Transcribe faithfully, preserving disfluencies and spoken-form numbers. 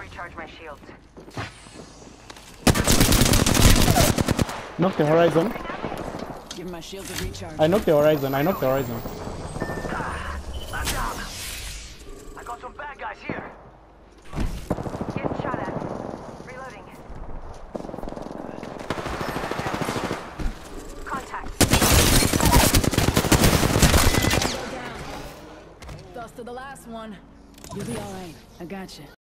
recharge my shields. Knock the horizon. Give my shield a recharge. I knocked the horizon. I knocked the horizon. Left down. I got some bad guys here. Getting shot at. Reloading. Contact. Go down. Lost to the last one. You'll be alright. I got you.